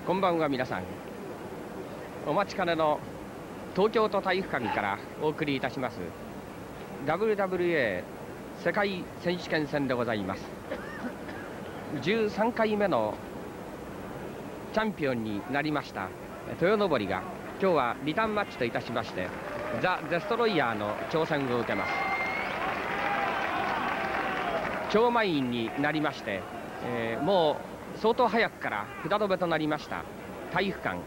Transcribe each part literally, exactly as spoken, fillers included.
こんばんは皆さん。お待ちかねの東京都体育館からお送りいたします ダブリューダブリューエー 世界選手権戦でございます。じゅうさんかいめのチャンピオンになりました豊登が今日はリターンマッチといたしましてザ・デストロイヤーの挑戦を受けます。超満員になりまして、えー、もう相当早くから札止めとなりました体育館。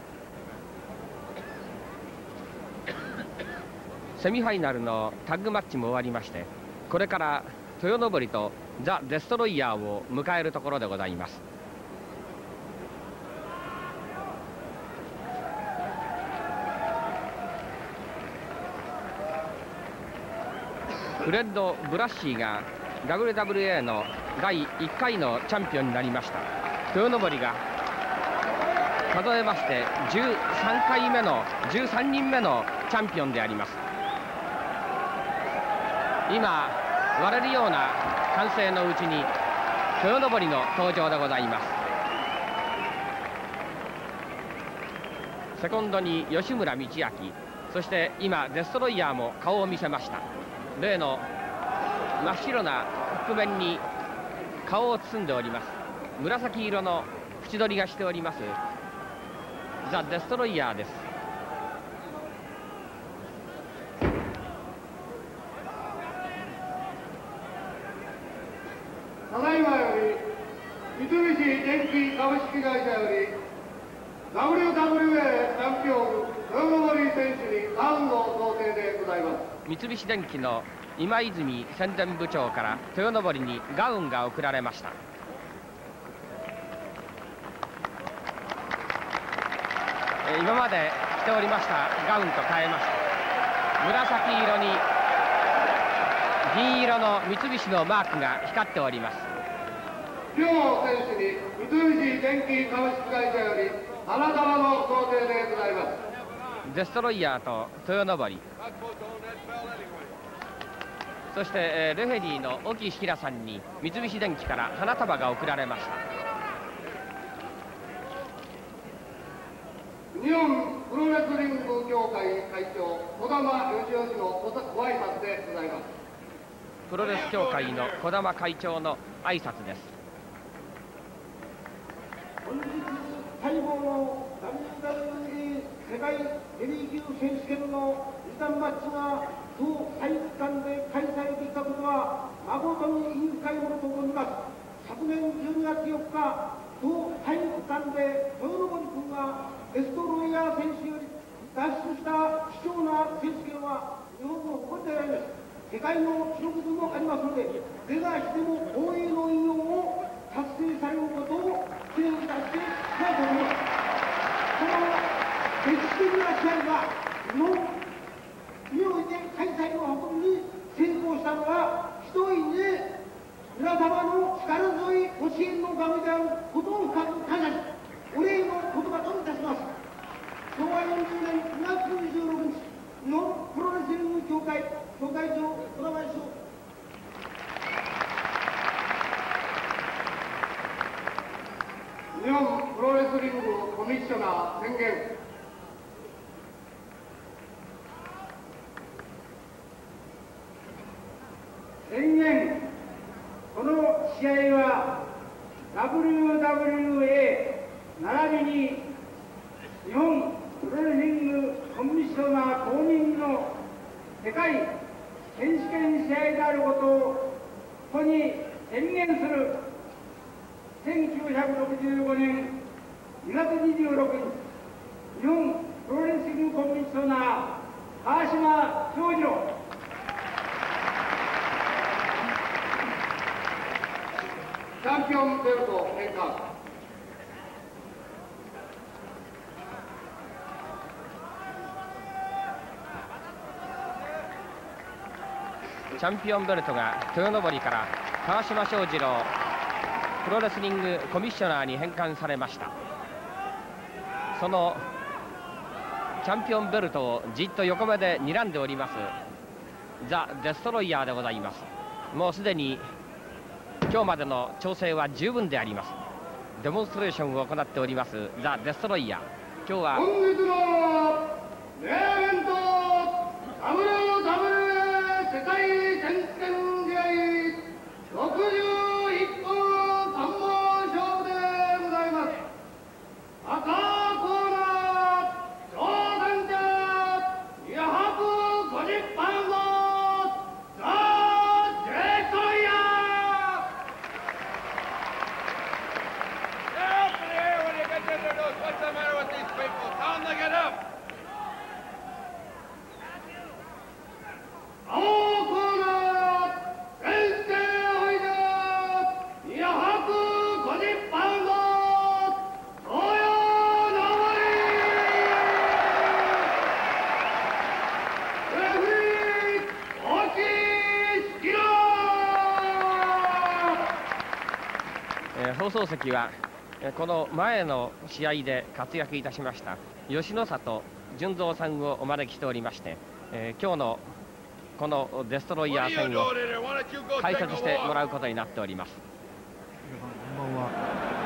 セミファイナルのタッグマッチも終わりまして、これから豊登とザ・デストロイヤーを迎えるところでございます。フレッド・ブラッシーが ダブリューダブリューエー のだいいっかいのチャンピオンになりました。豊登が数えましてじゅうさんかいめのじゅうさんにんめのチャンピオンであります。今割れるような歓声のうちに豊登の登場でございます。セコンドに吉村道明、そして今デストロイヤーも顔を見せました。例の真っ白な覆面に顔を包んでおります。紫色の縁取りがしておりますザ・デストロイヤーです。 ただいまより三菱電機株式会社より ダブリューダブリューエー チャンピオン豊登選手にガウンの贈呈でございます。 三菱電機の今泉宣伝部長から豊登にガウンが贈られました。今まで着ておりましたガウンと変えまして紫色に銀色の三菱のマークが光っております。 両選手に三菱電機株式会社より花束の贈呈でございます。 デストロイヤーと豊登、そして、えー、レフェリーの沖平さんに三菱電機から花束が贈られました。 日本プロレスリング協会会長児玉義義のご挨拶でございます。 プロレス協会の児玉会長の挨拶です。 本日待望の ダブリューダブリューエー 世界ヘビー級選手権のリターンマッチが当体育館で開催できたことは誠に委員会ものと思います。昨年じゅうにがつよっか当体育館で豊登君がデストロイヤー選手より脱出した貴重な選手権は日本の誇りであります。世界の記録でもありますので、是がしても防衛の偉業を達成されることを期待いたしていきたいと思います。この歴史的な試合が日本において開催の運びに成功したのはひとえにね皆様の力強いご支援のおかげであることを深く感謝し、お礼の言葉といたします。しょうわよんじゅうねんにがつにじゅうろくにち、日本プロレスリング協会協会長児玉義雄。 日本プロレスリングコミッショナー宣言。 宣言。この試合は ダブリューダブリューエー 並びに日本プロレスリングコミッショナー公認の世界選手権試合であることをここに宣言するせんきゅうひゃくろくじゅうごねんにがつにじゅうろくにち、日本プロレスリングコミッショナー川島翔二郎。 チャンピオンベルト返還。 チャンピオンベルトが豊登から川島翔二郎プロレスリングコミッショナーに返還されました。そのチャンピオンベルトをじっと横目で睨んでおりますザ・デストロイヤーでございます。もうすでに今日までの調整は十分であります。 デモンストレーションを行っておりますザ・デストロイヤー。今日は本日のメインイベント ダブリューダブリューエー 世界選手権試合ろくじゅういっぷんさんぼん勝負でございます。赤コーナー挑戦者にひゃくごじゅっパウンドザ・デストロイヤー。 What's the matter with these people? Tell them to get up! 青コーナー先制おいでにひゃくごじゅっパウンド東洋の森レフリー大木式郎。 えー放送席はえーこの前の試合で活躍いたしました吉野里純三さんをお招きしておりまして、えー今日のこのデストロイヤー戦を解説してもらうことになっております。 こんばんは。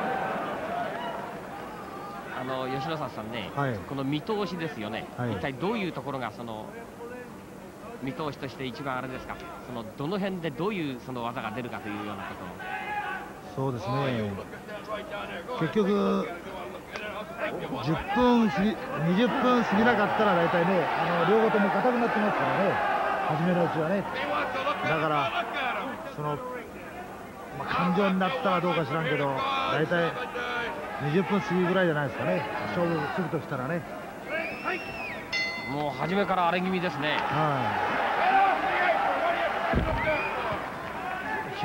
あの吉野里さんね、 はい、 この見通しですよね、 はい、 一体どういうところがその見通しとして一番あれですか、そのどの辺でどういうその技が出るかというようなことを。 そうですね、結局じゅっぷん過ぎにじゅっぷん過ぎなかったら大体ね、あの両方とも硬くなってますからね、初めのうちはね。だからその、まあ、感情になったらどうか知らんけど、大体にじゅっぷん過ぎぐらいじゃないですかね、勝負するとしたらね。 もう初めから荒れ気味ですね。 はい、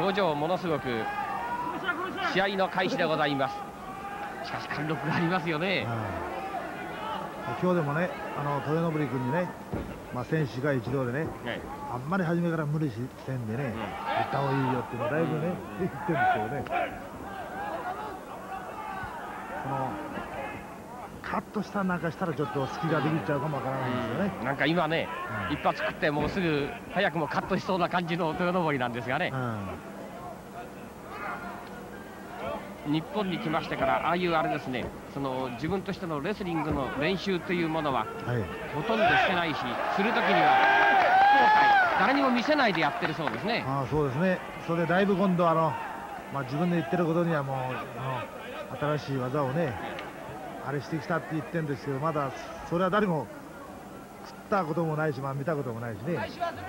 表情ものすごく試合の開始でございます。しかし貫禄がありますよね。 はい、今日でもね、あの豊登君にね、まあ、選手が一度でね、はい、あんまり初めから無理してんでね、うん、行った方がいいよっていうのをだいぶね、うん、言ってるんですけどね、そのカットしたなんかしたらちょっと隙ができちゃうかもわからないんですよね。 うん、なんか今ね、うん、一発食ってもうすぐ早くもカットしそうな感じの豊登なんですがね、うん、日本に来ましてからああいうあれですね、その自分としてのレスリングの練習というものは、はい、ほとんどしてないし、するときには後悔誰にも見せないでやってるそうですね。 ああ、そうですね。それでだいぶ今度あの、まあ、自分で言ってることにはもうあの新しい技をねあれしてきたって言ってるんですけど、まだそれは誰も食ったこともないし、まあ、見たこともないしね。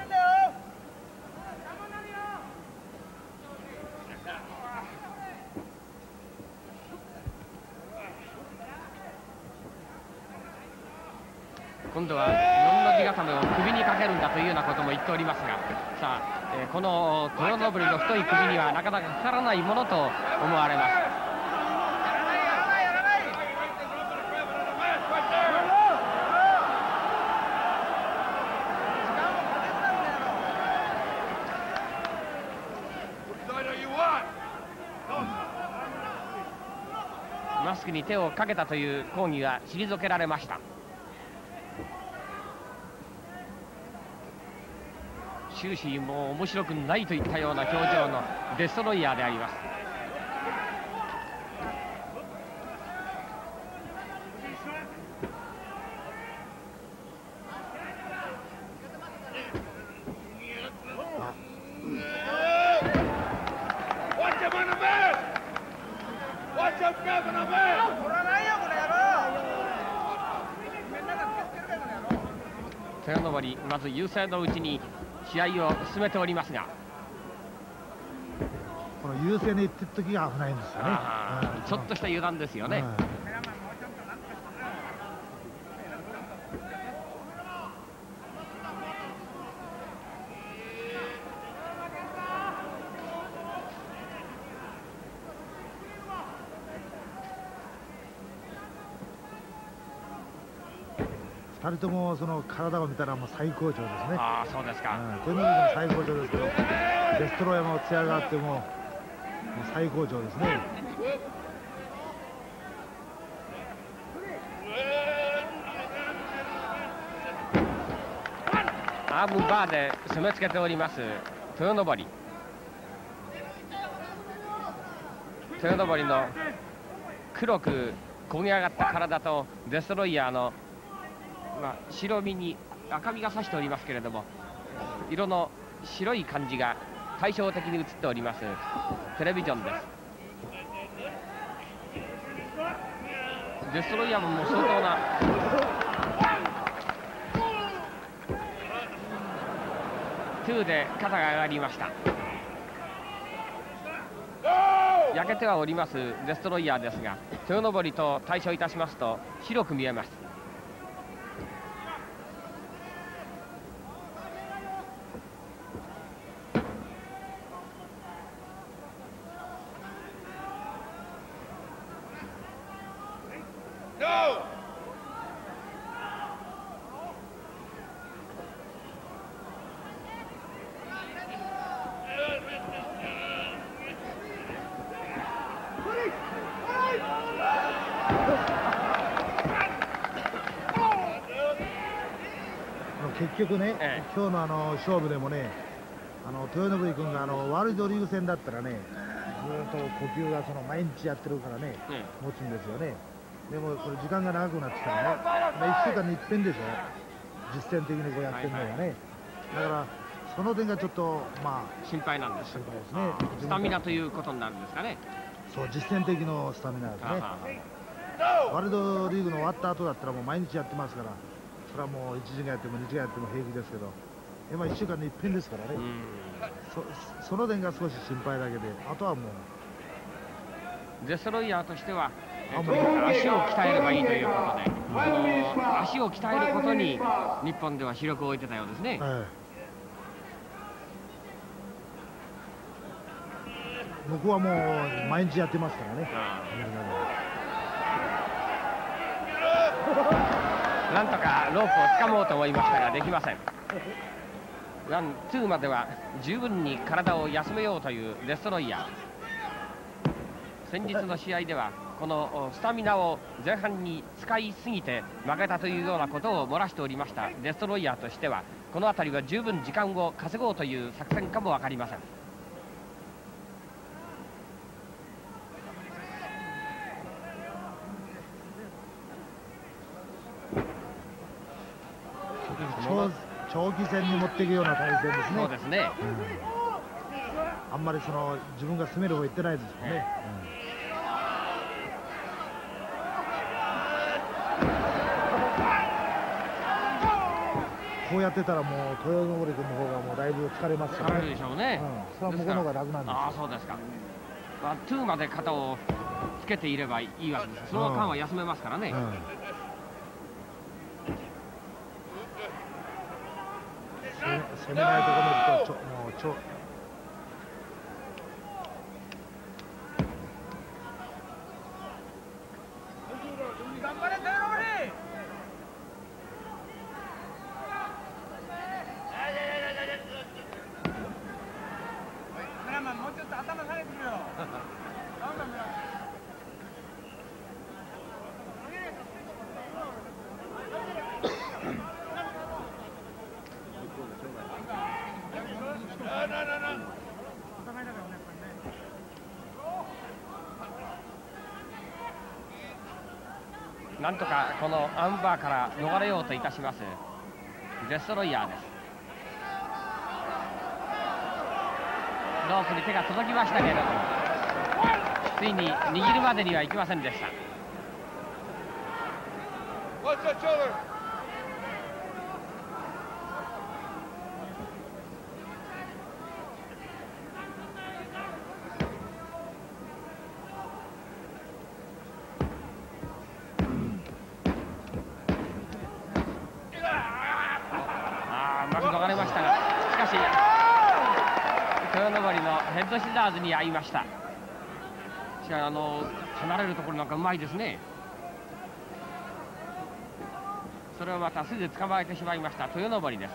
今度は日本の地固めを首にかけるんだというようなことも言っておりますが、さあ、えー、この豊登の太い首にはなかなかかからないものと思われます。マスクに手をかけたという抗議が退けられました。終始もう面白くないといったような表情のデストロイヤーであります。豊登まず優勢のうちに試合を進めておりますが、 この優勢に行ってる時が危ないんですよね。 ちょっとした油断ですよね。 ふたりともその体を見たらもう最高潮ですね。 ああ、そうですか。 天皇も最高潮ですけど、デストロイヤーも艶があってももう最高潮ですね。 アームバーで攻めつけております豊登。豊登の黒く焦げ上がった体とデストロイヤーの、まあ、白身に赤みが差しておりますけれども、色の白い感じが対照的に映っておりますテレビジョンです。デストロイヤーももう相当なツーで肩が上がりました。焼けてはおりますデストロイヤーですが、豊登と対照いたしますと白く見えます。 結局ね、 ええ、 今日のあの勝負でもね、あの豊登君があのワールドリーグ戦だったらね、ずっと呼吸がその毎日やってるからね、うん、持つんですよね。でもこれ時間が長くなってきたらね、まあ、いっしゅうかんにいっぺんでしょ、実践的にこうやってるのがね、はいはい、だからその点がちょっとまあ心配なんです。 心配ですね。 スタミナということになるんですかね。 そう、実践的のスタミナですね。ワールドリーグの終わった後だったらもう毎日やってますから、それはもういちじかんやってもにじかんやっても平気ですけど、今いっしゅうかんにいっぺんですからね、そ, その点が少し心配だけで、あとはもうデストロイヤーとしてはとにかく足を鍛えればいいということで、この足を鍛えることに日本では主力を置いてたようですね。はい、 僕はもう毎日やってますからね。 なんとかロープを掴もうと思いましたができません。ワン、ツーまでは十分に体を休めようというデストロイヤー。先日の試合ではこのスタミナを前半に使いすぎて負けたというようなことを漏らしておりましたデストロイヤーとしては、この辺りは十分時間を稼ごうという作戦かも分かりません。 長期戦に持っていくような対戦ですね。 そうですね、 うん、あんまりその自分が攻める方行ってないですよね。うん、こうやってたらもう豊登君の方がもうだいぶ疲れますからね。 疲れるでしょうね。 うん、それは向こうの方が楽なんですよ。 ああ、そうですか。まあ、ツーまで肩をつけていればいいわけです。その間は休めますからね。うんうん、 攻めないところにちょもうちょ頑張れ豊登。カメラマンもうちょっと頭下げてくれよ。 なんとかこのアンバーから逃れようといたしますデストロイヤーです。ロープに手が届きましたけれども、ついに握るまでにはいきませんでした。逃れましたが、しかし豊登のヘッドシザーズに遭いました。しかしあの離れるところなんかうまいですね。それをまたすぐ捕まえてしまいました豊登です。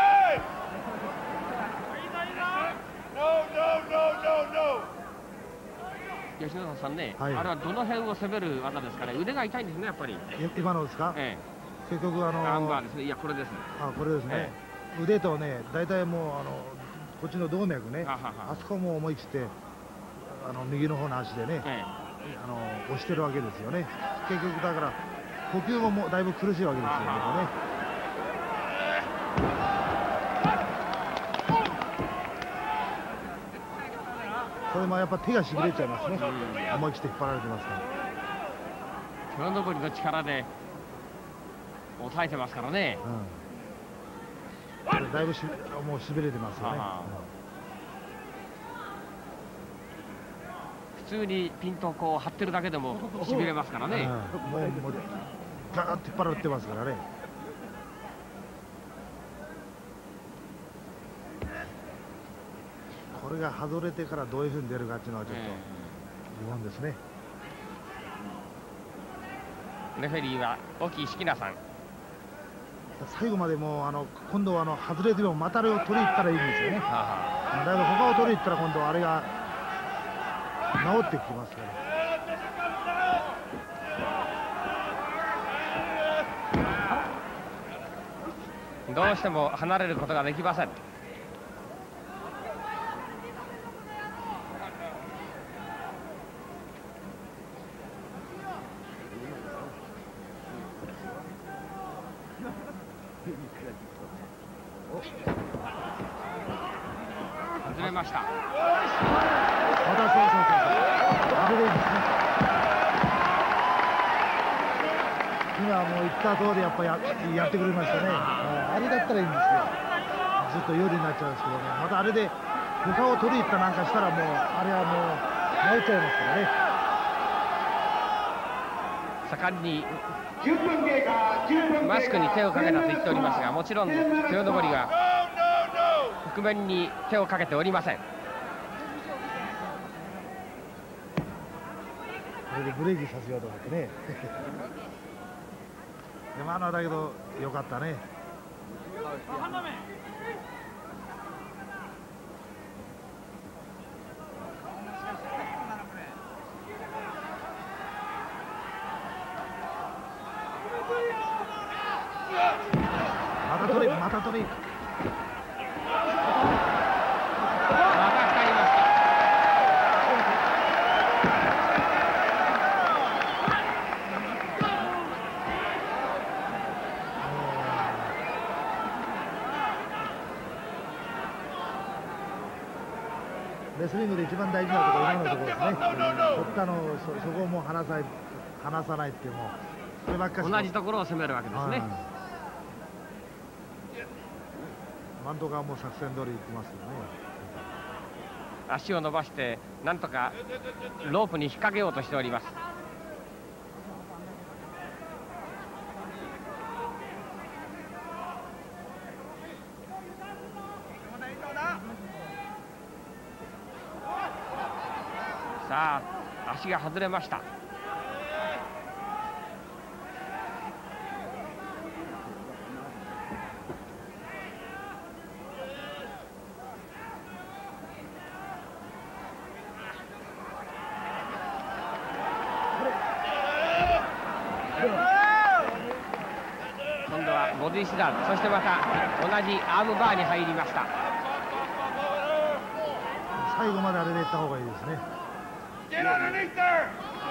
吉野さんね、はい、あれはどの辺を攻める技ですかね。腕が痛いんですね、やっぱり。 今のですか、ええ、結局あのアンバーですね。いや、これですね。 あ、これですね、ええ、腕とね、大体もうあのこっちの動脈ね、 あ, ははあそこも思い切ってあの右の方の足でね、ええ、 あの押してるわけですよね。結局だから呼吸ももうだいぶ苦しいわけですよね。これもやっぱ手がしびれちゃいますね。思い切って引っ張られてますから。 手登りの力で抑えてますからね。 うん、だいぶしもうしびれてますよね。 普通にピンとこう張ってるだけでもしびれますからね。 うん、もうもうガーッと引っ張られてますからね。これが外れてからどういうふうに出るかっていうのはちょっと疑問ですね。 レフェリーは沖敷名さん。 最後までもうあの今度はあの外れてもまたあれを取りに行ったらいいんですよね。だけど他を取りに行ったら今度はあれが治ってきますから。 どうしても離れることができません。外れました。 またそうそうそう。あれでいいですね。今はもう言った通りやっぱややってくれましたね。あれだったらいいんですよ。ずっと有利になっちゃうんですけどね。またあれで他を取りに行ったなんかしたらもうあれはもう治っちゃいますからね。 盛んにマスクに手をかけたと言っておりますが、もちろん手登りは覆面に手をかけておりません。 これでブレーキさせようと思ってね。今のはだけどよかったね。また取りまた取り。レスリングで一番大事なところ今のところですね。どっかの そ, そこも離さない離さないっていうもそればっかり同じところを攻めるわけですね。 マントがもう作戦通りいってますよね。 足を伸ばしてなんとかロープに引っ掛けようとしております。さあ足が外れました。今度はボディスラム、そしてまた同じアームバーに入りました。 最後まであれでいった方がいいですね。 Get underneath there!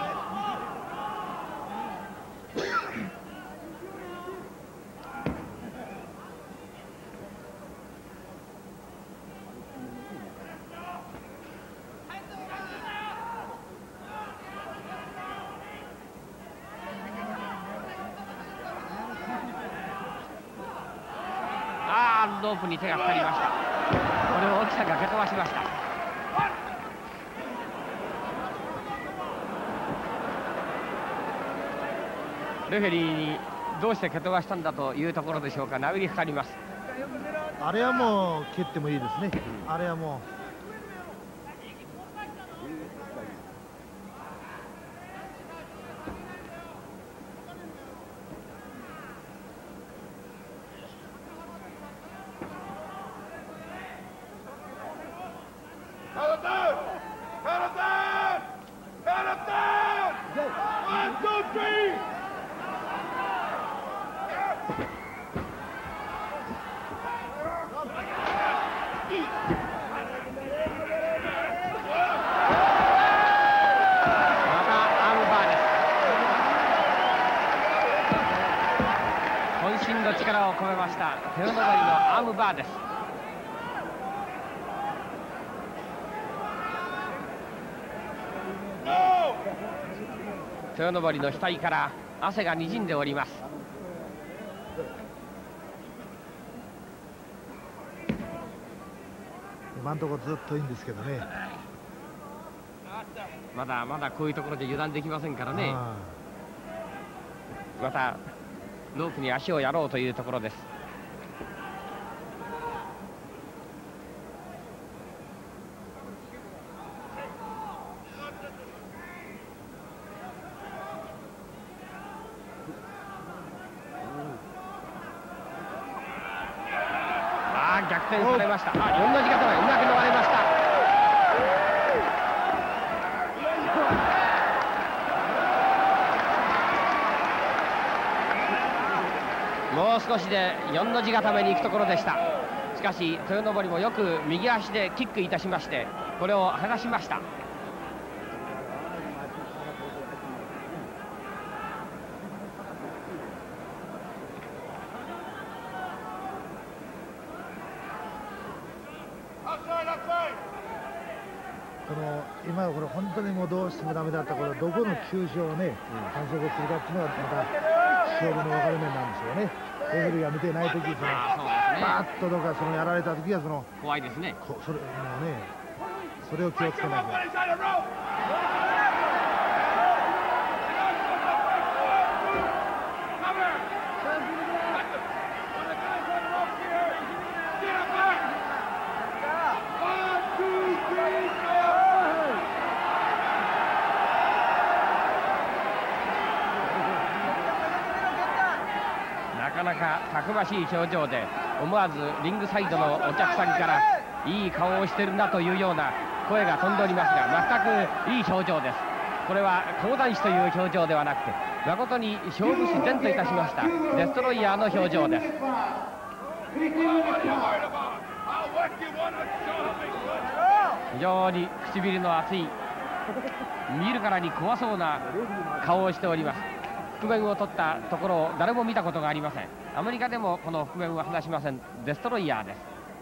あー、ロープに手がかかりました。これを沖さんが蹴飛ばしました。レフェリーにどうして蹴飛ばしたんだというところでしょうか。殴りかかります。 あれはもう蹴ってもいいですね。あれはもうまた身の力を込めました手の上りのアームバーです。手の上りの額から汗がにじんでおります。 今のところずっといいんですけどね。 まだまだこういうところで油断できませんからね。またロープに足をやろうというところです。ああ、逆転されました。あ、よんの字固めうまく逃れました。もう少しでよんの字固めに行くところでした。しかし豊登もよく右足でキックいたしましてこれを剥がしました。 この今これ本当にもうどうしてもダメだったこれどこの球種をね反則するかっていうのはまた勝負の分かれ目なんでしょうね。レフェリーが見てない時そのバーッとどっかそのやられた時はその怖いですね。 こそれもうねそれを気をつけなきゃ。なかなかたくましい表情で思わずリングサイドのお客さんからいい顔をしてるなというような声が飛んでおりますが全くいい表情です。これは講談師という表情ではなくて誠に勝負師然といたしましたデストロイヤーの表情です。非常に唇の厚い見るからに怖そうな顔をしております。覆面を取ったところを誰も見たことがありません。アメリカでもこの覆面は離しません。デストロイヤーです。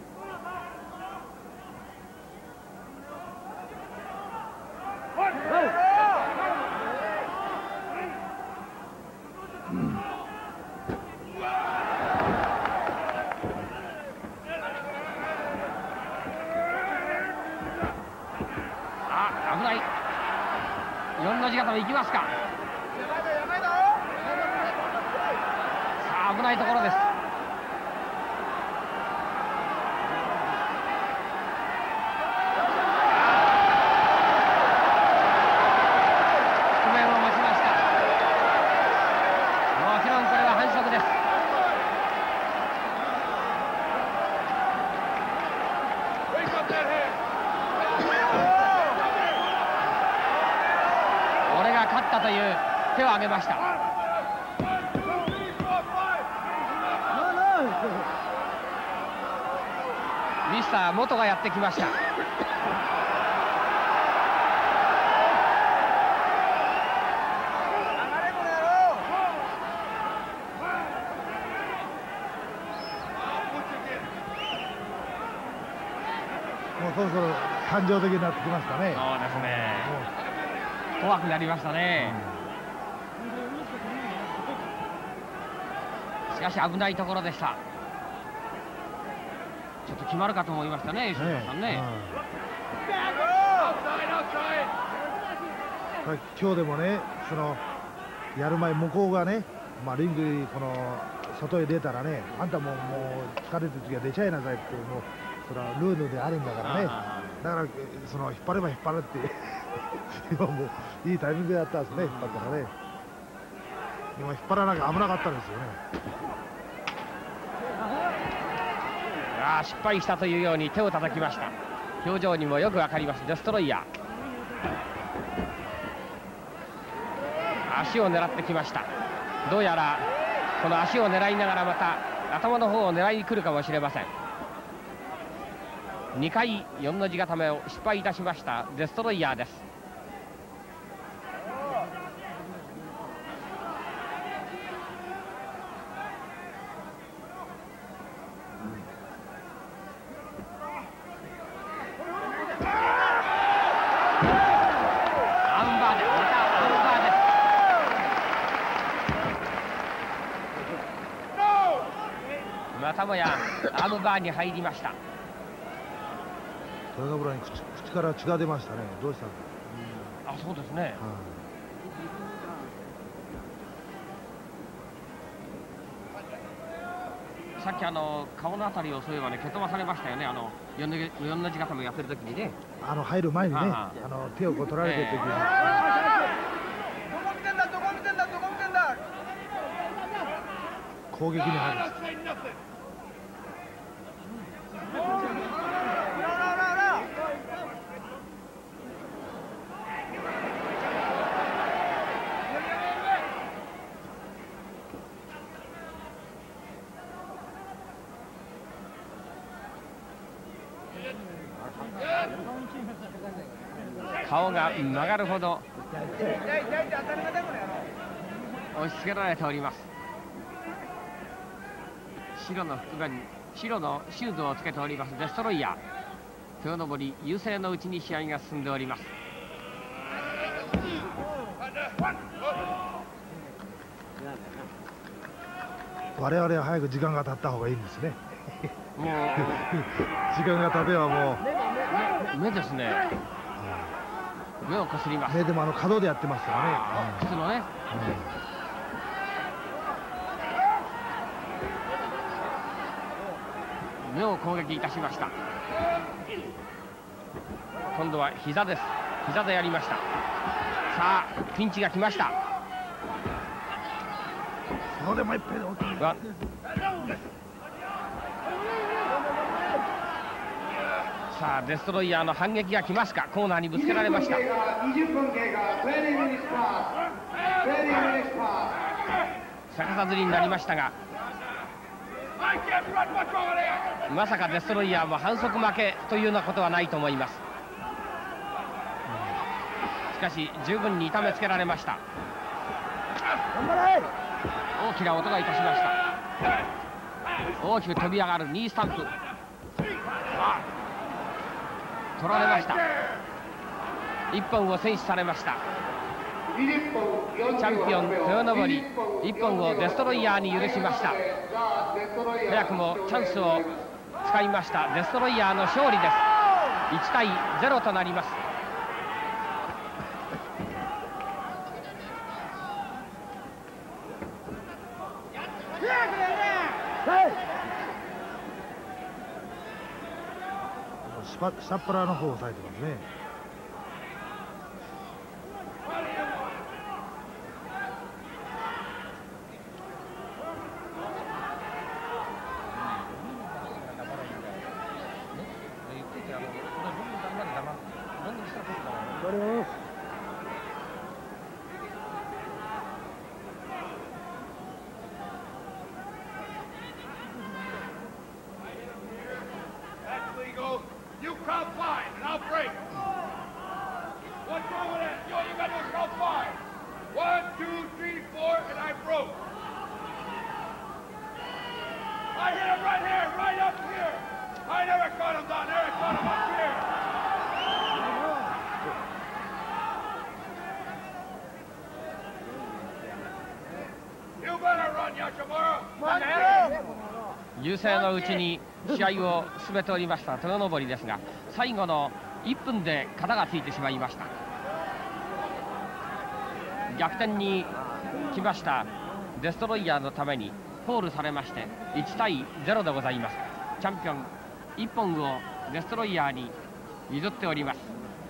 あ、危ない。よんの字固めいきますか。危ないところです。覆面を持ちました。もちろんこれは反則です。俺が勝ったという手を挙げました。ミスター元がやってきました。 もうそろそろ感情的になってきましたね。 そうですね。怖くなりましたね。しかし危ないところでした。ちょっと決まるかと思いましたね、吉野さんね。 うん、今日でもね、そのやる前向こうがね、まあリングにこの外へ出たらね、あんたもうもう疲れてる時は出ちゃいなさいっていうもうそれはルールであるんだからね。だからその引っ張れば引っ張るって今もういいタイミングでやったんですね、引っ張ったらね。今引っ張らなきゃ危なかったんですよね。 ああ、失敗したというように手を叩きました。表情にもよくわかります。デストロイヤー足を狙ってきました。どうやらこの足を狙いながらまた頭の方を狙いに来るかもしれません。にかいよんの字固めを失敗いたしましたデストロイヤーです。 またもやアームバーに入りました。 豊田村に 口, 口から血が出ましたね。どうしたのか。 あ、そうですね、はあ、さっきあの顔のあたりをそういえばね蹴飛ばされましたよね。あのよんの字固めやってる時にね、 あの入る前にね、ああの手をこう取られてる時に、えー、 どこ見てんだどこ見てんだどこ見てんだ攻撃に入る。 顔が曲がるほど押し付けられております。白の服弁、白のシューズをつけておりますデストロイヤー。豊登優勢のうちに試合が進んでおります。 我々は早く時間が経った方がいいんですね。 もう時間が経てばもう目ですね。目をこすります。 目でもあの角でやってますからね。 靴のね。目を攻撃いたしました。今度は膝です。膝でやりました。さあピンチが来ました。 それも一遍大きい。 さあデストロイヤーの反撃が来ますか。コーナーにぶつけられました。逆さずりになりましたが、まさかデストロイヤーも反則負けというようなことはないと思います。しかし十分に痛めつけられました。大きな音がいたしました。大きく飛び上がるニースタンプ、取られました。いっぽんを選手されました。チャンピオン豊登いっぽんをデストロイヤーに許しました。早くもチャンスを使いましたデストロイヤーの勝利です。いちたいゼロとなります。 下っ腹の方を押さえてますね。 You count five, and I'll break. What's wrong with that? Yo, you got to count five. One, two, three, four, and I broke. I hit him right here, right up here. I never caught him down there. I caught him up here. You better run, Yashamura. 優勢のうちに試合を進めておりました豊登ですが、最後のいっぷんで肩がついてしまいました。逆転に来ましたデストロイヤーのためにフォールされましていちたいゼロでございます。チャンピオンいっぽんをデストロイヤーに譲っております。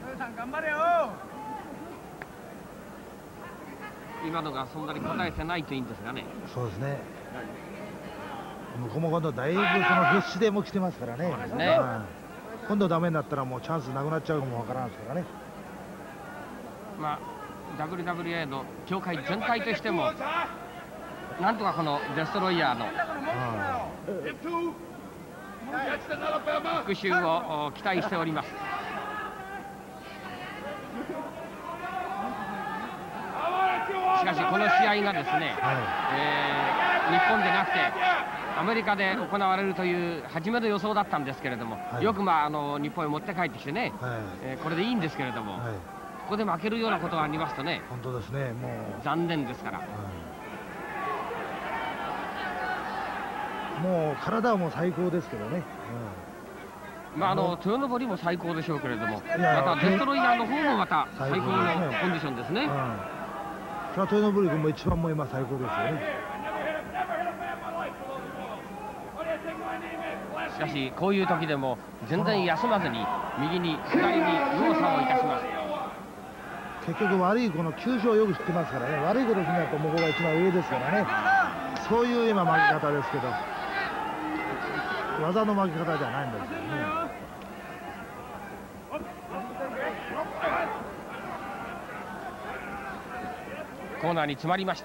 今のがそんなに答えてないといいんですがね。 そうですね。向こうも今度だいぶその月子でも来てますからね。 ね、 今度ダメになったらもうチャンスなくなっちゃうかもわからんですからね。 まあ ダブリューダブリューエー の協会全体としてもなんとかこのデストロイヤーの復讐を期待しております。しかしこの試合がですね、はい、えー、日本でなくてアメリカで行われるという初めの予想だったんですけれども、はい、よくまああの日本へ持って帰ってきてね、はい、えー、これでいいんですけれども、はい、ここで負けるようなことがありますとね、 本当ですね、もう残念ですから、はい、 もう体はもう最高ですけどね、 うん、まああの豊登りも最高でしょうけれども、まやたデストロイヤーの方もまた最高のコンディションですね。 うん、それは豊登君も一番も今最高ですよね。 しかしこういう時でも全然休まずに右に左に右往左往いたします。 結局悪いこの球種をよく知ってますからね、悪いことしないと向こうが一番上ですからね、そういう今負け方ですけど、技の負け方じゃないんですよね。 コーナーに詰まりました。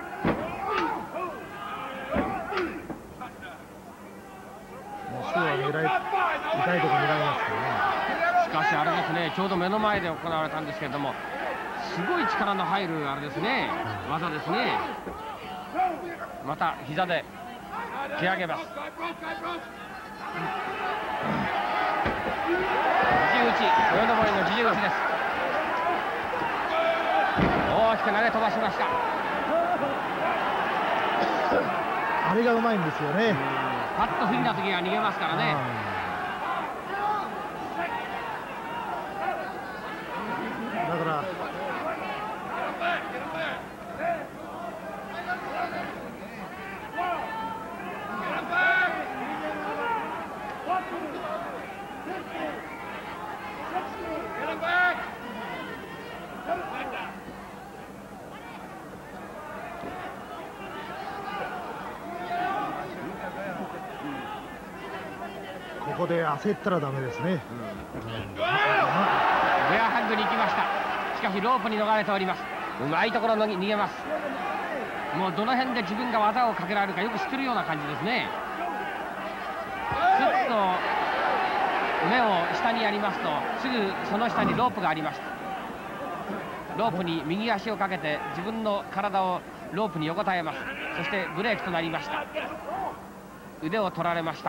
手は狙い、痛いところ狙いますからね。 しかしあれですね、ちょうど目の前で行われたんですけれども、すごい力の入るあれですね、技ですね。また膝で蹴上げます。自由打ち、豊登りの自由打ちです。大きく投げ飛ばしました。 あれがうまいんですよね。 パッと振りな時が逃げますからね。 だからここで焦ったらダメですね。うん、ベアハッグに行きました。しかしロープに逃れております。うまいところの逃げます。もうどの辺で自分が技をかけられるかよく知ってるような感じですね。ちょっと目を下にやりますとすぐその下にロープがありました。ロープに右足をかけて自分の体をロープに横たえます。そしてブレーキとなりました。腕を取られました。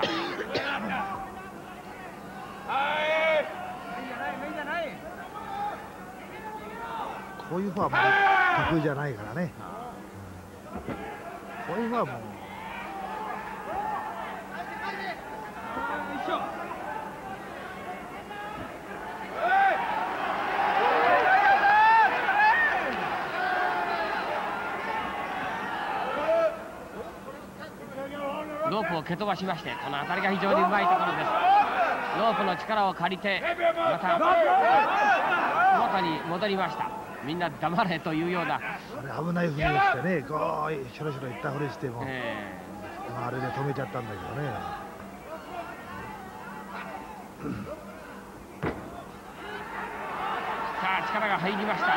こういう方はもう得意じゃないからね。こういう方はもうロープを蹴飛ばしまして、この辺りが非常にうまいところです。ロープの力を借りてまた元に戻りました。みんな黙れというような、 あれ危ないふりをしてね、こうしょろしょろいったふりしても、えー、まあ、あれで止めちゃったんだけどね。 さあ力が入りました。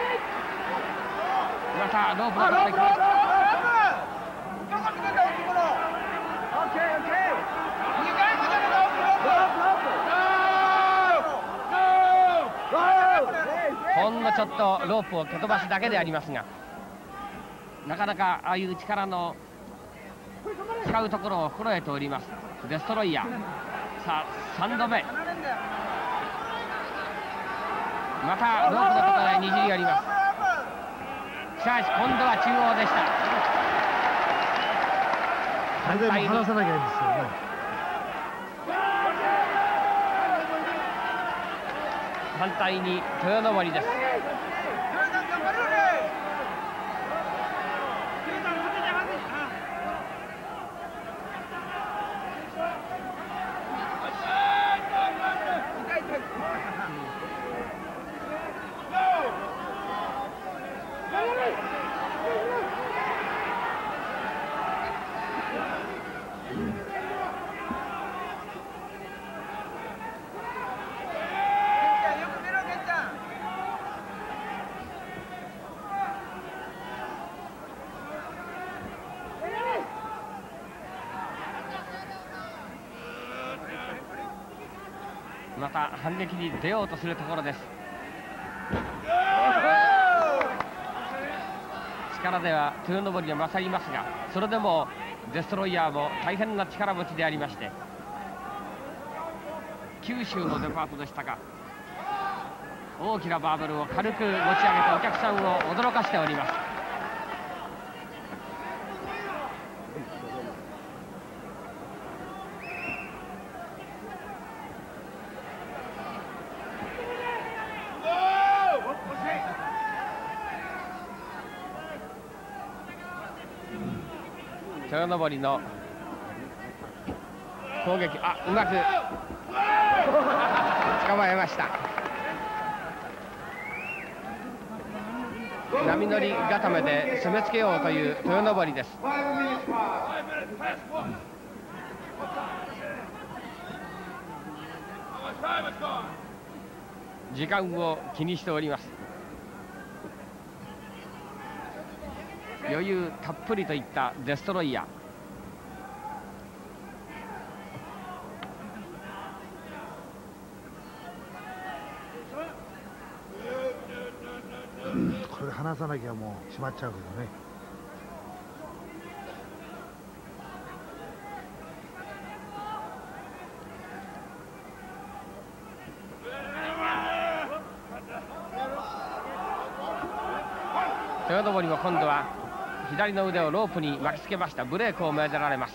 またロープのところに来ました。ほんのちょっとロープを蹴飛ばすだけでありますが、なかなかああいう力の使うところを心得ておりますデストロイヤー。さあさんどめ、またロープのところへにじり寄ります。しかし今度は中央でした。 反対に離さなきゃいいんですよね。 反対に豊登りです。また反撃に出ようとするところです。力では豊登りは勝りますが、それでもデストロイヤーも大変な力持ちでありまして、九州のデパートでしたか、大きなバーベルを軽く持ち上げてお客さんを驚かしております。 豊登の攻撃、あ、うまく捕まえました。波乗り固めで攻めつけようという豊登です。時間を気にしております。余裕たっぷりといったデストロイヤー。 これで離さなきゃもうしまっちゃうけどね。 豊登も今度は左の腕をロープに巻きつけました。ブレークを命ぜられます。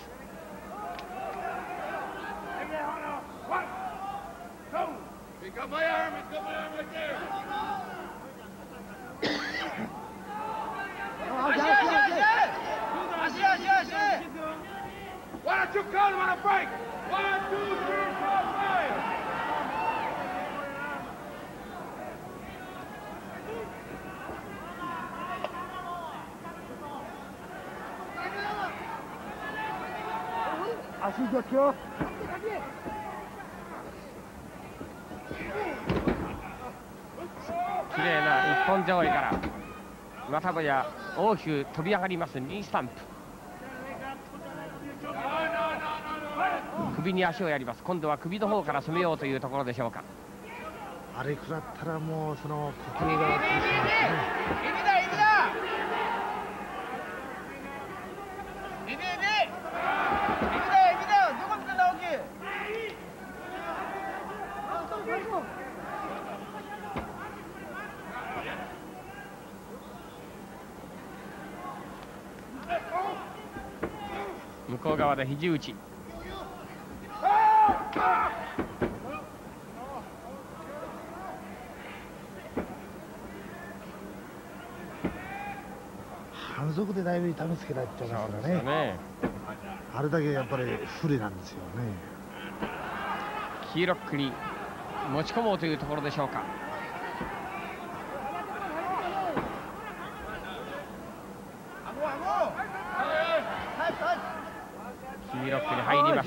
足がきよ。 綺麗な一本背負いからまたもや大きく飛び上がりますニースタンプ。首に足をやります。今度は首の方から攻めようというところでしょうか。 あれ食らったらもうその呼吸が苦しくなってね。向こう側で肘打ち。反則でだいぶ痛めつけられちゃいますからね。ね、あれだけやっぱり不利なんですよね。 キーロックに持ち込もうというところでしょうか。キーロックに入りました。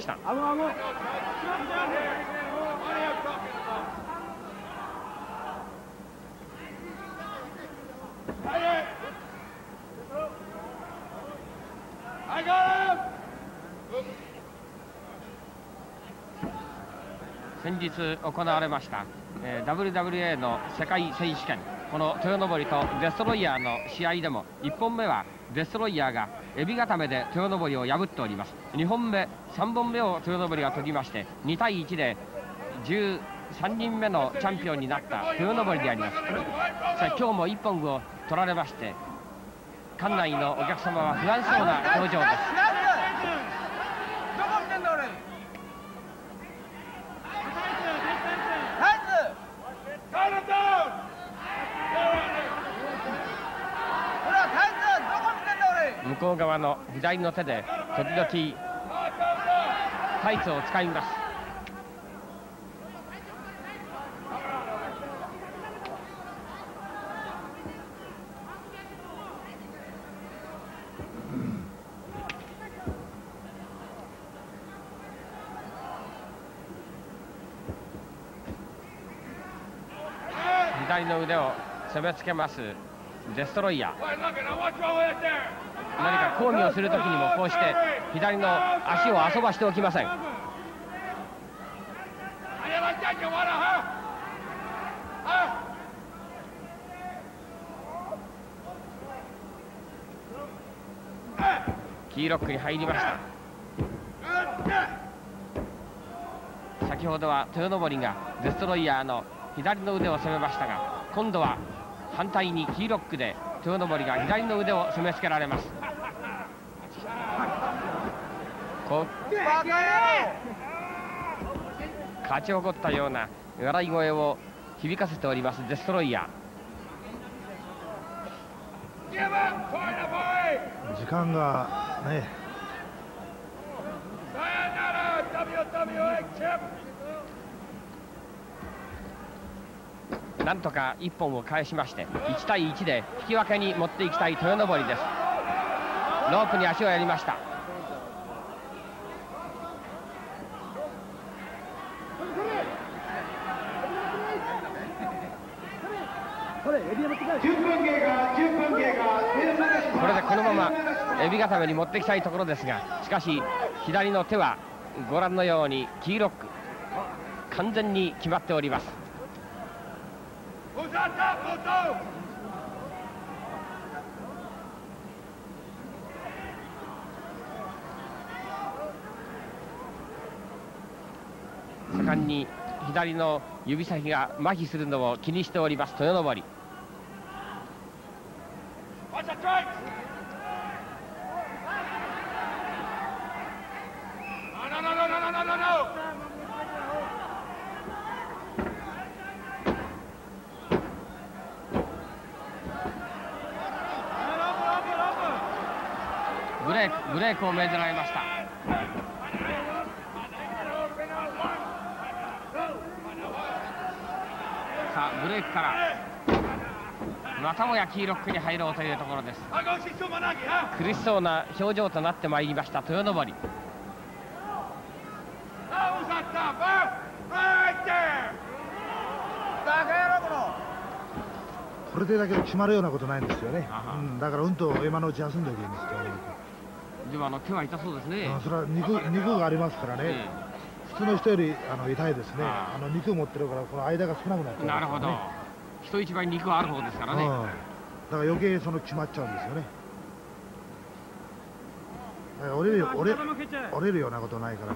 先日行われました、えー、ダブリューダブリューエー の世界選手権、この豊登とデストロイヤーの試合でもいっぽんめはデストロイヤーがエビ固めで豊登を破っております。にほんめさんぼんめを豊登が取りましてにたいいちでじゅうさんにんめのチャンピオンになった豊登であります。さあ今日もいっぽんを取られまして館内のお客様は不安そうな表情です。向こう側の左の手で時々タイツを使います。左の腕を攻めつけますデストロイヤー。何か抗議をするときにもこうして左の足を遊ばしておきません。キーロックに入りました。先ほどは豊登がデストロイヤーの左の腕を攻めましたが今度は反対にキーロックで豊登が左の腕を攻めつけられます。こ勝ち誇ったような笑い声を響かせておりますデストロイヤー。 時間がね。 なんとかいっぽんを返しましていちたいいちで引き分けに持っていきたい豊登です。ロープに足をやりました。 これでこのままエビ固めに持っていきたいところですが、しかし左の手はご覧のようにキーロック完全に決まっております。盛んに左の指先が麻痺するのを気にしております豊登。ブレークブレークを命じられました。さあブレークからまたもやキーロックに入ろうというところです。苦しそうな表情となってまいりました豊登。 これでだけど決まるようなことないんですよね。うん、だからうんと今のうち休んでおきますと。 でもあの手は痛そうですね。 あ、それは肉肉がありますからね。ええ、普通の人よりあの痛いですね。あ, あの肉を持ってるからこの間が少なくなっちゃう、ね。なるほど。 人一倍肉はある方ですからね。 だから余計その決まっちゃうんですよね。だから折れる折れ折れるようなことないから。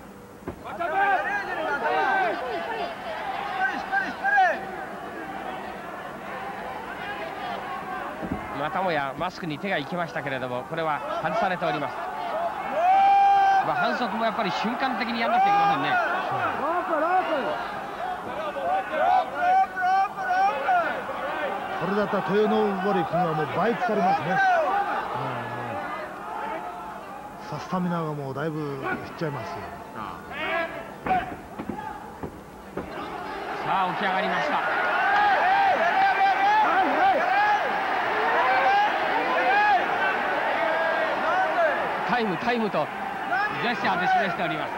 またもやマスクに手が行きましたけれども、これは外されております。まあ、反則もやっぱり瞬間的にやらなきゃいけませんね。 これだったら豊登君はもう倍腐りますね。さあスタミナがもうだいぶいっちゃいますよ。 さあ起き上がりました。タイムタイムとジェスチャーで示しております。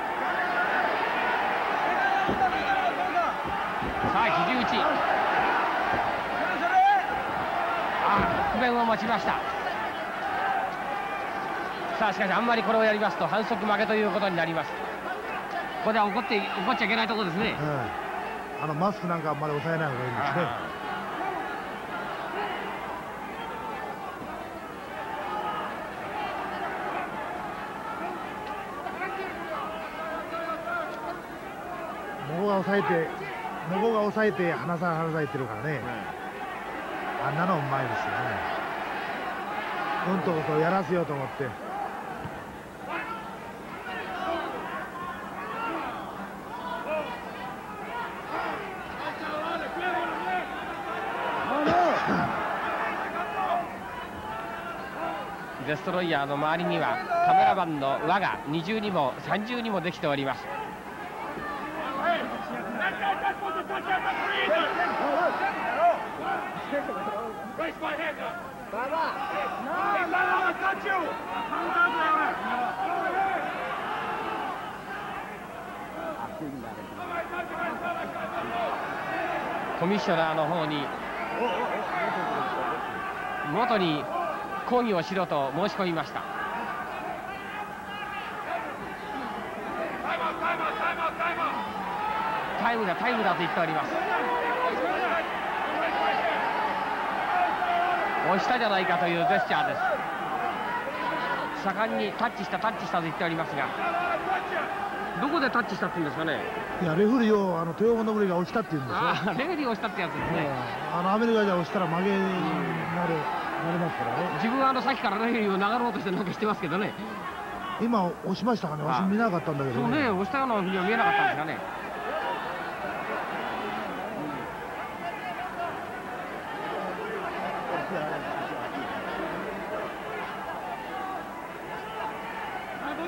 さあ肘打ち、あ覆面を持ちました。さあしかしあんまりこれをやりますと反則負けということになります。ここでは怒って怒っちゃいけないところですね。 うん、あのマスクなんかあんまり抑えない方がいいんですね。顎が押さえて、顎が押さえて鼻さ離されてるからね、うん、あんなのうまいですよね。うんとこそやらせようと思って。 デストロイヤーの周りにはカメラマンの輪が二重にも三重にもできております。コミッショナーの方に元に抗議をしろと申し込みました。タイムだタイムだと言っております。押したじゃないかというジェスチャーです。盛んにタッチしたタッチしたと言っておりますが、どこでタッチしたって言うんですかね。 いやレフェリーをあの豊登が押したって言うんですよ。 あレフェリーを押したってやつですね。 あのアメリカじゃ押したら負けになる、なりますからね。 自分はあのさっきからレフェリーを流ろうとしてなんかしてますけどね。 今押しましたかね。私見なかったんだけどね。 そうね、押したようなふうには見えなかったんですがね。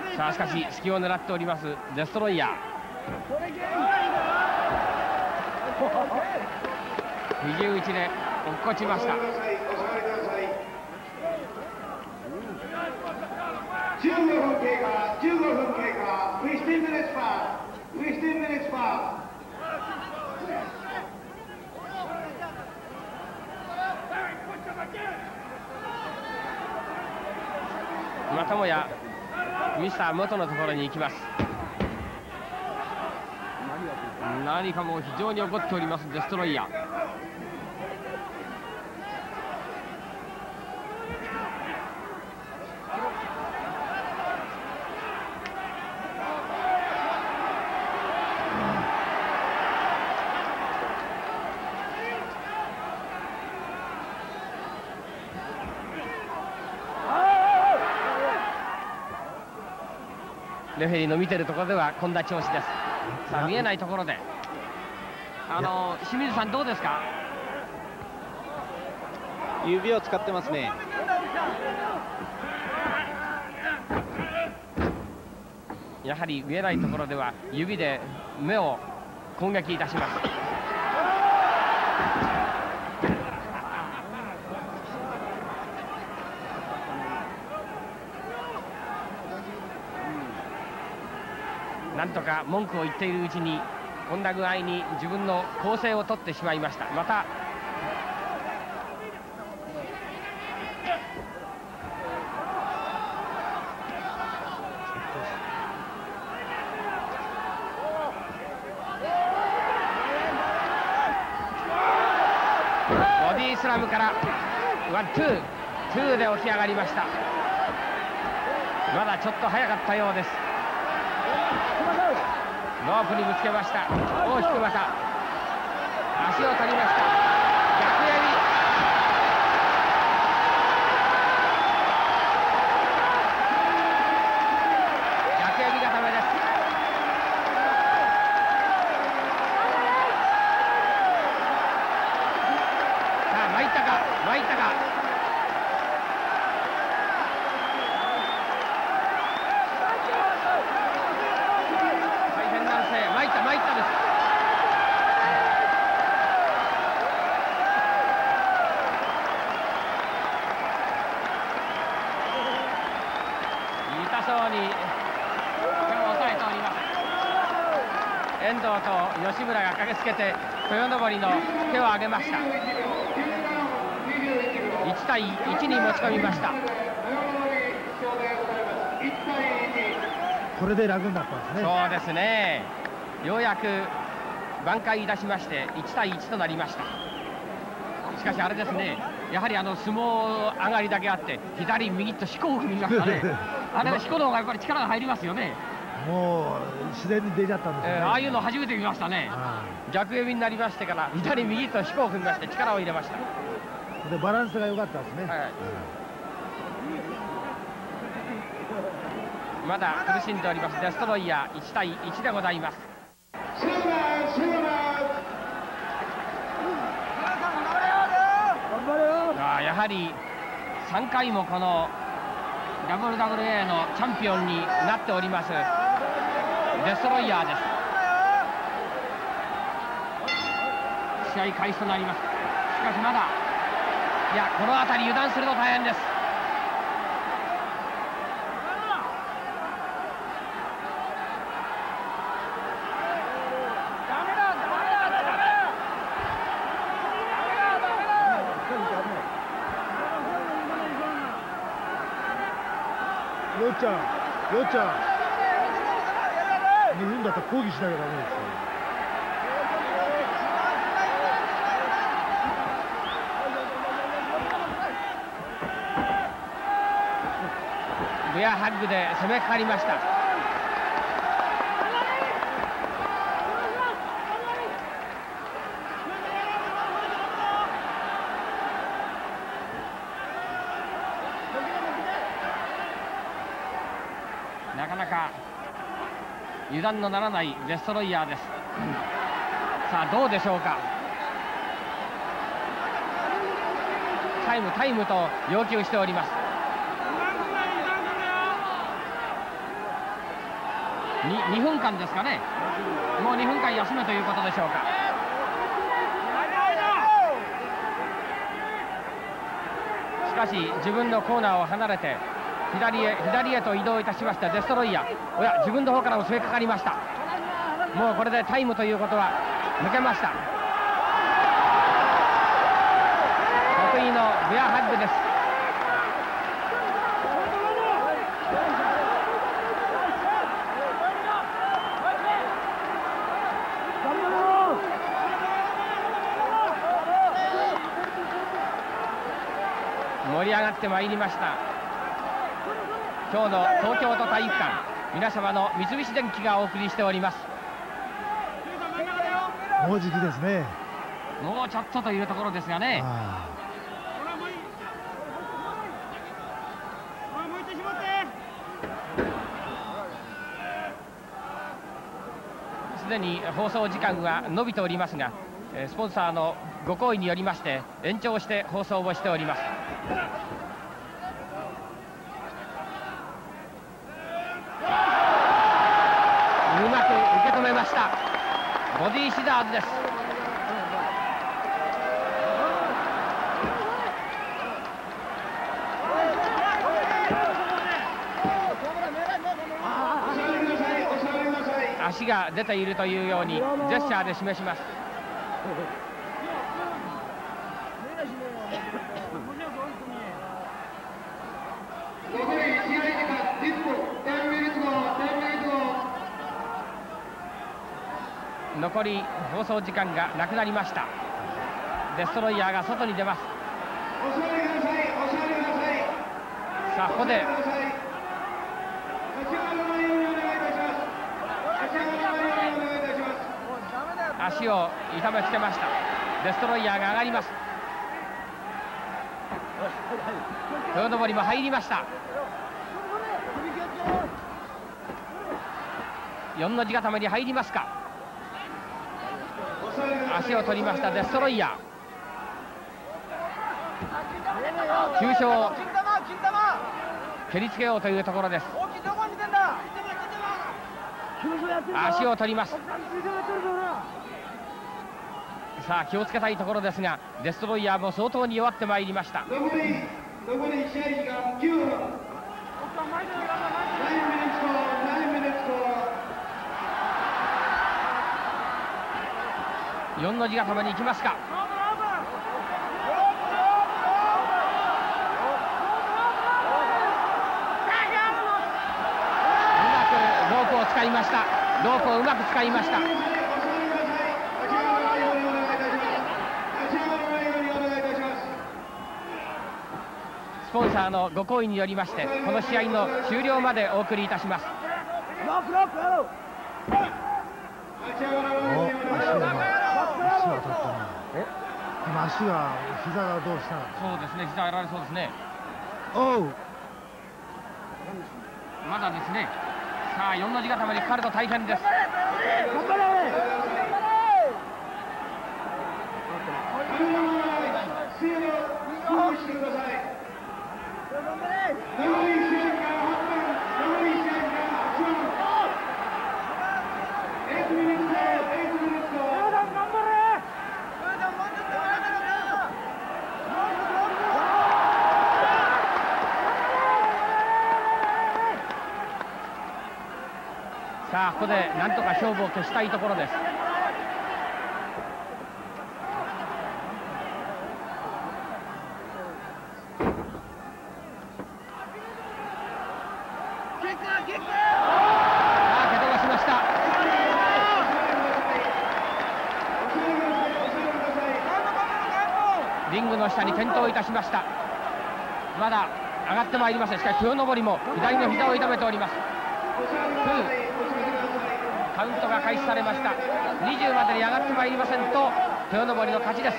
さあしかし隙を狙っておりますデストロイヤー。右打ちで落っこちました。 じゅうごふん経過、じゅうごふん経過、フィフティーンミニッツパー、フィフティーンミニッツパー。 またもやミスター元のところに行きます。何かもう非常に怒っておりますデストロイヤー。レフェリーの見てるところではこんな調子です。さあ見えないところで、あの清水さんどうですか。 指を使ってますね。 やはり見えないところでは指で目を攻撃いたします。なんとか文句を言っているうちにこんな具合に自分の攻勢を取ってしまいました。またボディスラムからワンツーツーで起き上がりました。まだちょっと早かったようです。ロープにぶつけました。大きくまた足を取りました。逆指。逆指固めです。さあ参ったか参ったか。参った参ったです。痛そうに手を押さえております。遠藤と吉村が駆けつけて豊登の手を挙げました。いちたいいちに持ち込みました。 これで楽になったんですね。 そうですね。ようやく挽回いたしましていちたいいちとなりました。しかしあれですね、やはりあの相撲上がりだけあって左右と四股を踏みましたね。あれは四股の方がやっぱり力が入りますよね。 もう自然に出ちゃったんですね、 えー、ああいうの初めて見ましたね。逆指になりましてから左右と四股を踏みまして力を入れました。 でバランスが良かったですね、 はい、まだ苦しんでおりますデストロイヤーいちたいいちでございます。あやはりさんかいもこの ダブリューダブリューエー のチャンピオンになっておりますデストロイヤーです。試合開始となります。しかしまだいやこの辺り油断すると大変です。 よっちゃん、よっちゃん、にふんだったら抗議しなきゃダメですよ。 ベアハッグで攻めかかりました。なかなか油断のならないデストロイヤーです。さあどうでしょうか。タイムタイムと要求しております。 ににふんかんですかね。もうにふんかん休むということでしょうか。しかし自分のコーナーを離れて左へ左へと移動いたしましたデストロイヤー。おや、自分の方からも襲いかかりました。もうこれでタイムということは抜けました。得意のベアハッグです。盛り上がってまいりました。今日の東京都体育館、皆様の三菱電機がお送りしております。 もうじきですね。 もうちょっとというところですがね。すでに放送時間は伸びておりますが、スポンサーのご好意によりまして延長して放送をしております。うまく受け止めました。ボディシザーズです。足が出ているというようにジェスチャーで示します。残り放送時間がなくなりました。デストロイヤーが外に出ます。さあここで足を痛めつけました。デストロイヤーが上がります。豊登も入りました。よんの字固めに入りますか。足を取りましたデストロイヤー。急所を蹴りつけようというところです。足を取ります。さあ気をつけたいところですが、デストロイヤーも相当に弱ってまいりました。 残り残り試合時間きゅうふん。 よんの字固めに行きますか。うまくロープを使いました。ロープをうまく使いました。スポンサーのご好意によりましてこの試合の終了までお送りいたします。 足が当たったな。今足が膝がどうしたの。 そうですね、膝やられそうですね。 おう、 まだですね。さあよんの字固めにかかると大変です。さあここでなんとか勝負を消したいところです。リングの下に転倒いたしました。まだ上がってまいりません。しかし豊登も左の膝を痛めております。カウントが開始されました。にじゅうまでに上がってまいりませんと豊登の勝ちです。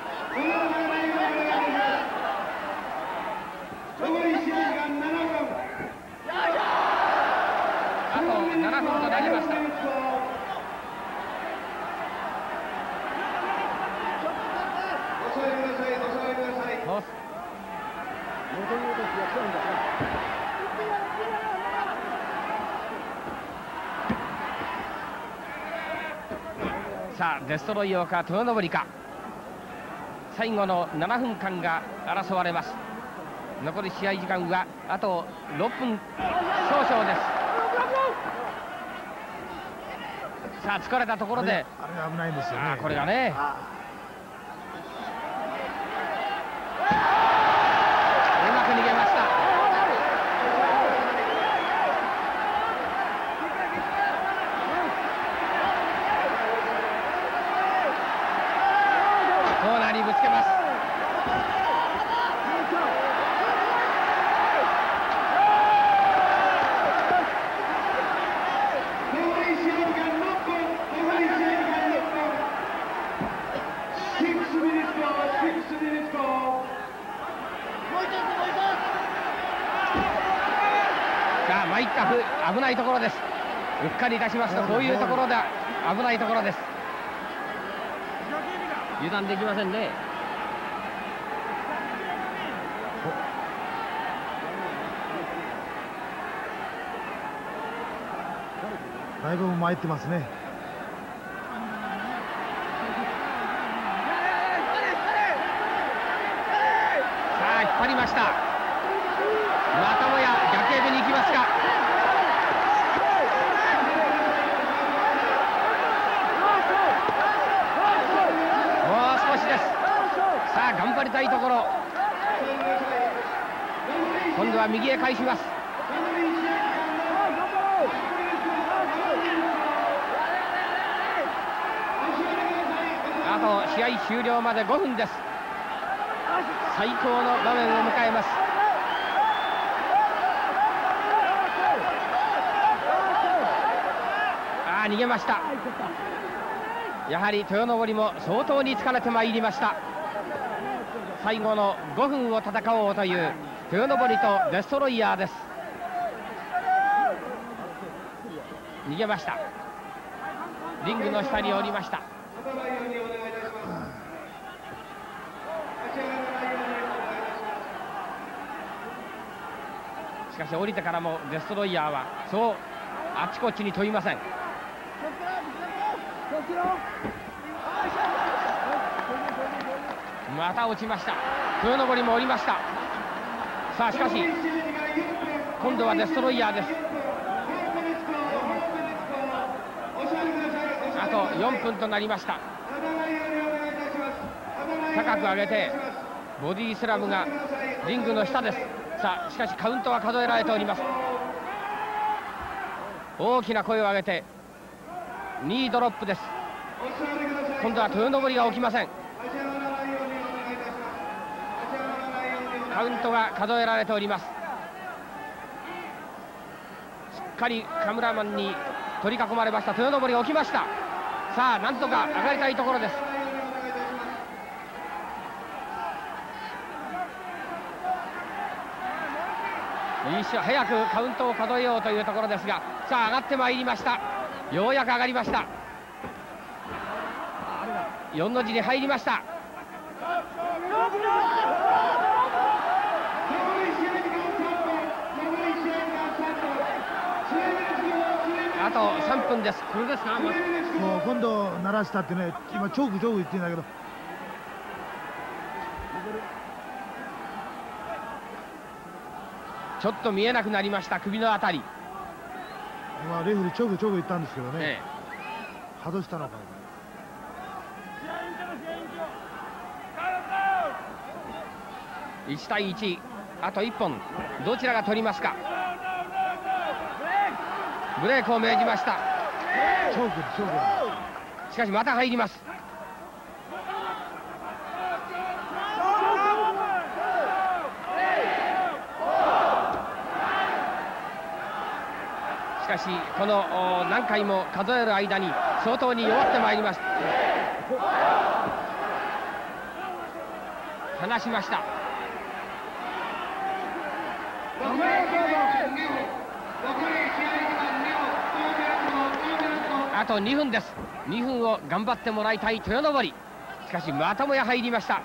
あとななふんとなりました。 さあデストロイヤーか豊登か、最後のななふんかんが争われます。残り試合時間はあとろっぷん少々です。さあ疲れたところで、 あれが危ないんですよね。 あこれがね、うまく逃げました。コーナーにぶつけます。さあ参ったふ危ないところです。うっかり出しますとこういうところで危ないところです。油断できませんね。 だいぶ参ってますね。 さあ引っ張りました。またもや逆エビに行きますか。もう少しです。さあ頑張りたいところ。今度は右へ返します。あと試合終了までごふんです。最高の場面を迎えます。ああ逃げました。やはり豊登も相当に疲れてまいりました。最後のごふんを戦おうという豊登とデストロイヤーです。逃げました。リングの下に降りました。しかし降りてからもデストロイヤーはそうあちこちに飛びません。また落ちました。豊登も降りました。さあしかし今度はデストロイヤーです。あとよんぷんとなりました。高く上げてボディスラムがリングの下です。さあしかしカウントは数えられております。大きな声を上げてにドロップです。今度は豊登が起きません。カウントが数えられております。しっかりカメラマンに取り囲まれました。豊登が起きました。さあなんとか上がりたいところです。一瞬早くカウントを数えようというところですが、さあ上がってまいりました。ようやく上がりました。よんの字に入りました。あとさんぷんです。これですか。 もう今度鳴らしたってね、今チョークチョーク言ってんだけど、 ちょっと見えなくなりました。首のあたり。 まあレフェリーチョークチョーク言ったんですけどね、 ええ、外したのか。 いちたいいち、あといっぽん、どちらが取りますか。ブレークを命じました。 チョークチョーク。 しかしまた入ります。しかしこの何回も数える間に相当に弱ってまいります。離しました。あとにふんです。にふんを頑張ってもらいたい豊登。しかしまたもや入りました。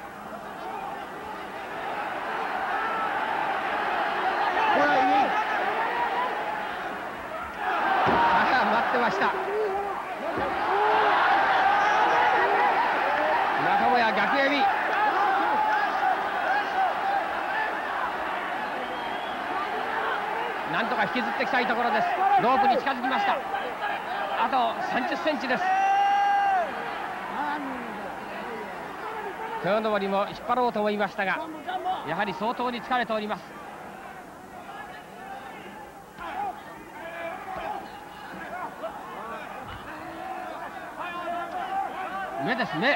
待ってました。 引きずっていきたいところです。ロープに近づきました。あとさんじゅっセンチです。豊登も引っ張ろうと思いましたが、やはり相当に疲れております。目です目。う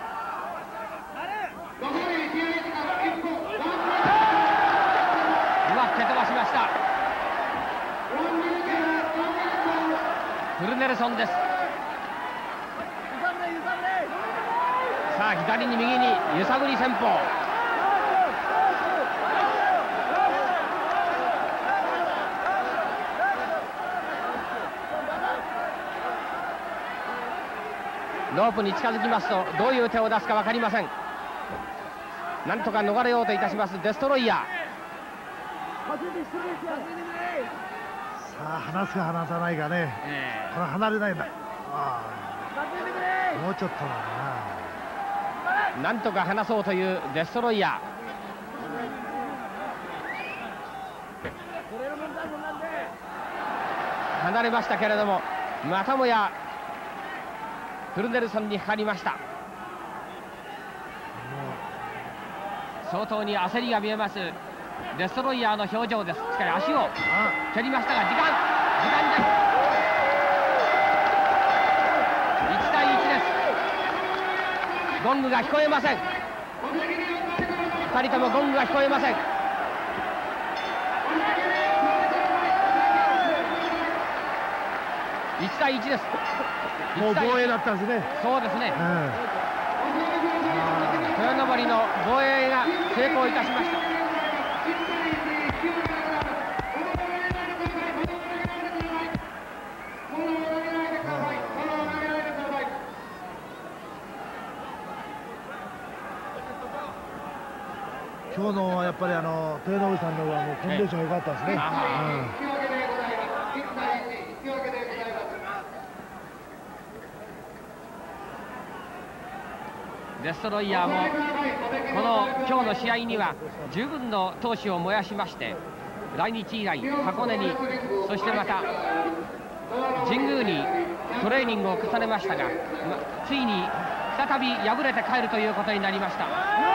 まく蹴飛ばしました。フルネルソンです。さあ左に右に揺さぶり戦法。ロープに近づきますとどういう手を出すか分かりません。なんとか逃れようといたしますデストロイヤー。 さあ離すか離さないかね、えー、これ離れないんだ。あもうちょっとだな。なんとか離そうというデストロイヤー。離れましたけれどもまたもやフルネルソンにかかりました。相当に焦りが見えますデストロイヤーの表情です。しかし足を蹴りましたが時間時間です。いち対いちです。ゴングが聞こえません。ふたりともゴングが聞こえません。いち対いちです。 もう防衛だったんですね。 そうですね、うん、豊登の防衛が成功いたしました。 今日のやっぱりあの豊登さんのはもうコンディション良かったですね。 デストロイヤーもこの今日の試合には十分の闘志を燃やしまして、来日以来箱根にそしてまた神宮にトレーニングを重ねましたが、ついに再び敗れて帰るということになりました。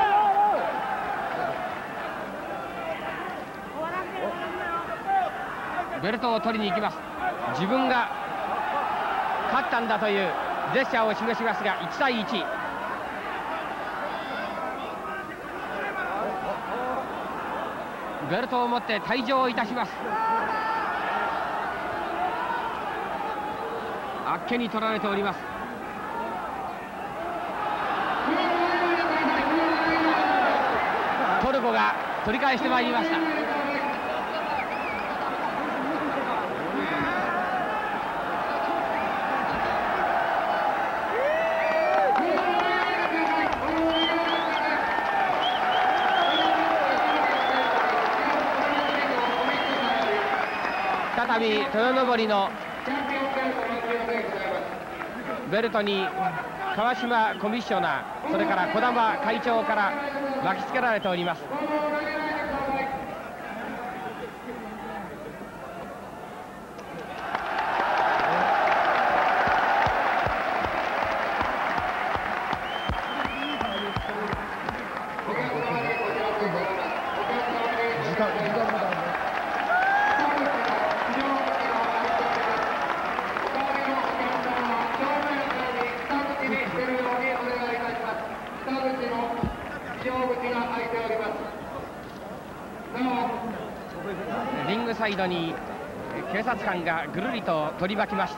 ベルトを取りに行きます。自分が勝ったんだというジェスチャーを示しますがいち対いち。ベルトを持って退場いたします。あっけに取られております。トルコが取り返してまいりました。再び豊登のベルトに川島コミッショナー、それから児玉会長から巻きつけられております。リングサイドに警察官がぐるりと取り巻きまして、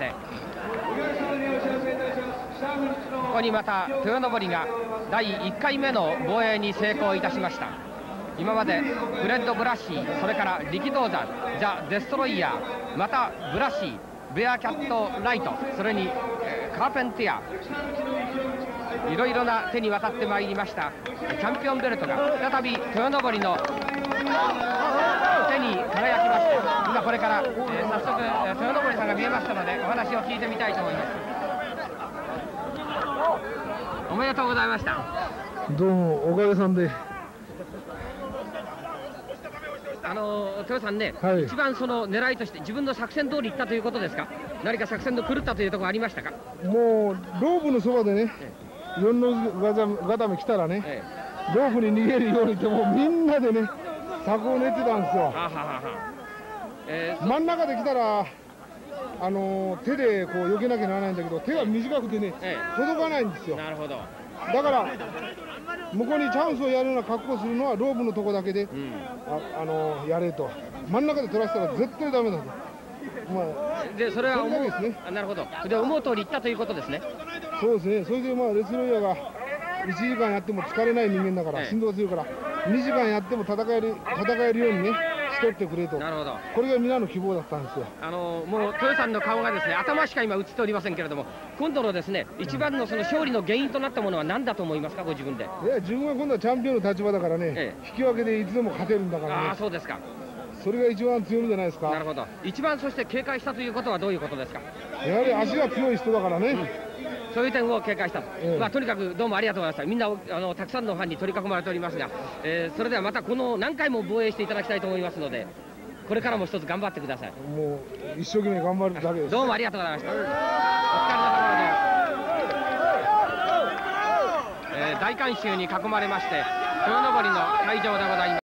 ここにまた豊登がだいいっかいめの防衛に成功いたしました。今までフレッド・ブラッシー、それから力道山、ザ・デストロイヤー、またブラッシー、ベアキャット・ライト、それにカーペンティア、いろいろな手に渡ってまいりましたチャンピオンベルトが再び豊登の手に輝きまして、今これから、えー、早速豊登さんが見えましたのでお話を聞いてみたいと思います。おめでとうございました。 どうもおかげさんで、 あの豊さんね、 はい、 一番その狙いとして自分の作戦通りいったということですか。何か作戦の狂ったというところありましたか。 もうロープのそばでね、四のガタメ来たらね、ええ、ロープに逃げるようにってもうみんなでね策を練ってたんですよ。ははは、えー、真ん中で来たらあの手でこう避けなきゃならないんだけど、手が短くてね、ええ、届かないんですよ。なるほど。だから向こうにチャンスをやるような格好をするのはロープのとこだけで、うん、あ, あのやれと。真ん中で取らせたら絶対ダメだと。まあ、でそれは思うですね。なるほど。で思う通りいったということですね。そうですね。それでまあレスロイヤーがいちじかんやっても疲れない人間だから、ええ、振動が強いからにじかんやっても戦える戦えるようにねしとってくれと。なるほど。これが皆の希望だったんですよ。あのもう豊さんの顔がですね頭しか今映っておりませんけれども、今度のですね一番のその勝利の原因となったものは何だと思いますか、ご自分で。いや自分は今度はチャンピオンの立場だからね、ええ、引き分けでいつでも勝てるんだからね。ああそうですか。それが一番強みじゃないですか。なるほど。一番そして警戒したということはどういうことですか。やはり足が強い人だからね、うん、そういう点を警戒したと、ええ、まあ、とにかくどうもありがとうございました。みんなあのたくさんのファンに取り囲まれておりますが、えー、それではまたこの何回も防衛していただきたいと思いますので、これからも一つ頑張ってください。もう一生懸命頑張るだけです。どうもありがとうございました。お疲れ様です。えー、大観衆に囲まれまして、豊登りの会場でございます。